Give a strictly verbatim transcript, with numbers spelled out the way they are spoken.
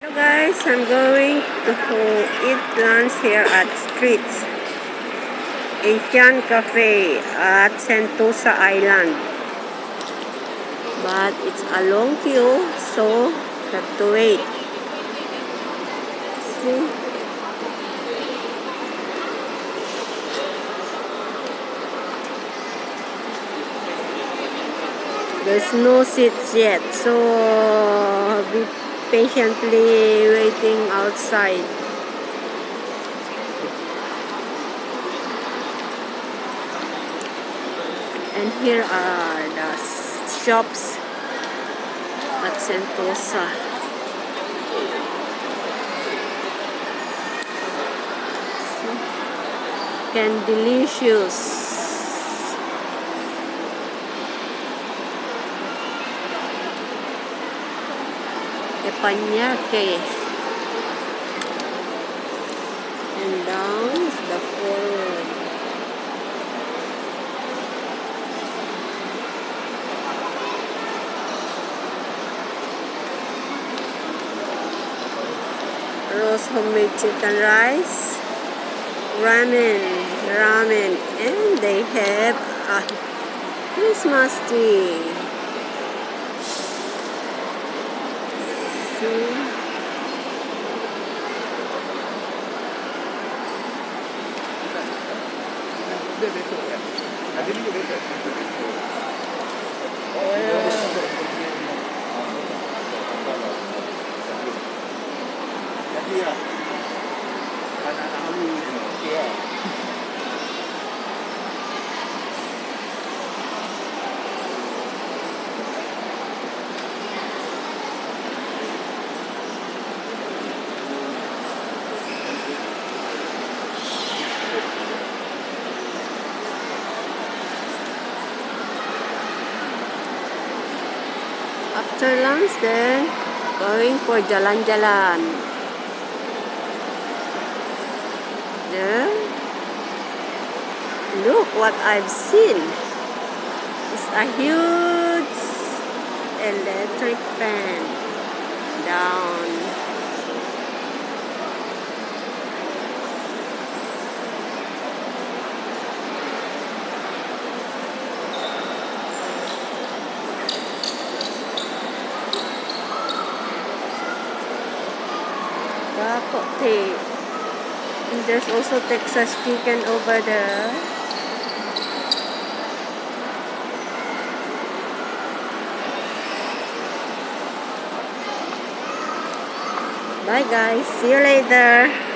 Hello guys, I'm going to eat lunch here at Streats Asian Cafe at Sentosa Island. But it's a long queue, so have to wait. See? There's no seats yet, so be patiently waiting outside. And here are the shops at Sentosa. And delicious. Teppanyaki. And down is the forward. Roast homemade chicken rice, ramen, ramen, and they have a Christmas tree. See? After lunch, then going for jalan-jalan. There, look what I've seen. It's a huge electric fan down. Tea. And there's also Texas chicken over there. Bye guys, see you later.